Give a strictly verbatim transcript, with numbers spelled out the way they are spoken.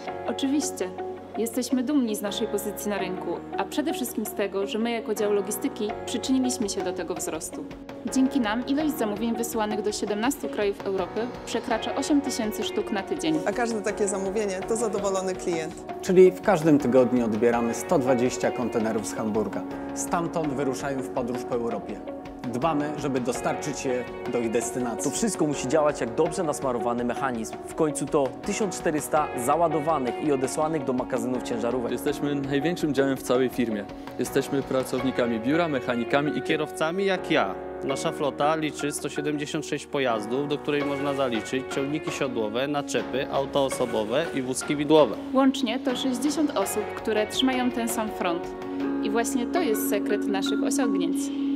Oczywiście. Jesteśmy dumni z naszej pozycji na rynku, a przede wszystkim z tego, że my jako dział logistyki przyczyniliśmy się do tego wzrostu. Dzięki nam ilość zamówień wysyłanych do siedemnastu krajów Europy przekracza osiem tysięcy sztuk na tydzień. A każde takie zamówienie to zadowolony klient. Czyli w każdym tygodniu odbieramy sto dwadzieścia kontenerów z Hamburga. Stamtąd wyruszają w podróż po Europie. Dbamy, żeby dostarczyć je do ich destynacji. To wszystko musi działać jak dobrze nasmarowany mechanizm. W końcu to tysiąc czterysta załadowanych i odesłanych do magazynów ciężarówek. Jesteśmy największym działem w całej firmie. Jesteśmy pracownikami biura, mechanikami i Kierowcami jak ja. Nasza flota liczy sto siedemdziesiąt sześć pojazdów, do której można zaliczyć ciągniki siodłowe, naczepy, auta osobowe i wózki widłowe. Łącznie to sześćdziesiąt osób, które trzymają ten sam front. I właśnie to jest sekret naszych osiągnięć.